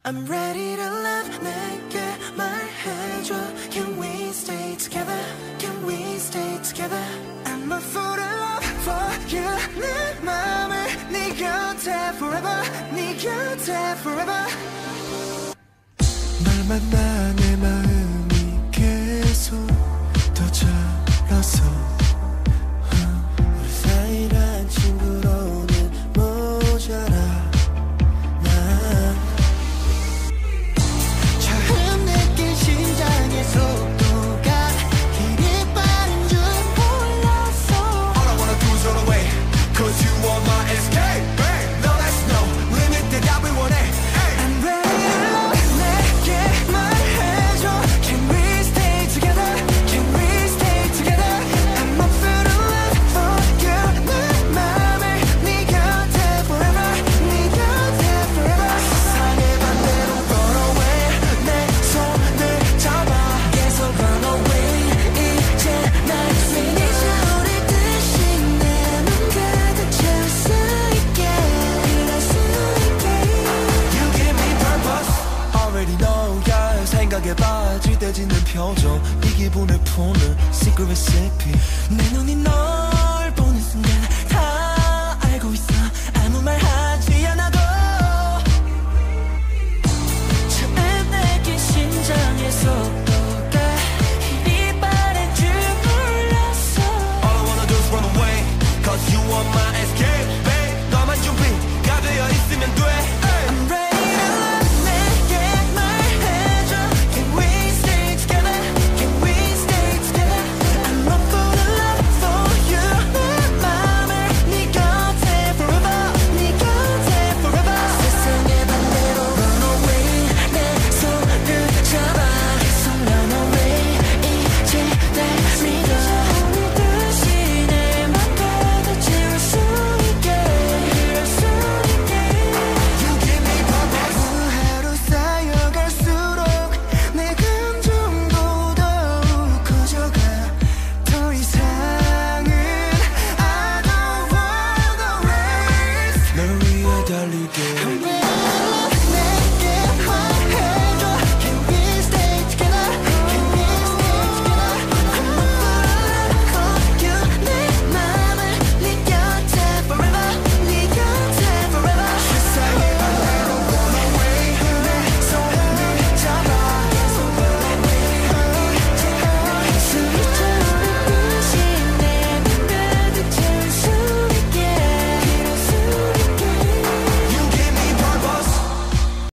I'm ready to love 내게 말해줘 Can we stay together Can we stay together I'm a fool in love for you 내 맘을 네 곁에 forever 네 곁에 forever 널 만나 내 마음이 계속 더 자라서 우리 사이란 친구로는 모자라 처음 느낀 심장의 속도가 이리 빠른 줄 몰랐어 All I wanna do is run away Cause you are my escape No that's no limit that I will 원해 I'm ready to love 내게 말해줘 Can we stay together Can we stay together I'm up for the love for you 내 맘을 네 곁에 forever 네 곁에 forever 세상의 반대로 run away 내 손을 잡아 계속 run away 이제 날 finish 우리 뜻이 내 눈 가득 채울 수 있게 그럴 수 있게 You give me purpose Already know yeah 생각에 빠질 때 짓는 표정 이 기분을 푸는 secret recipe 내 눈이 너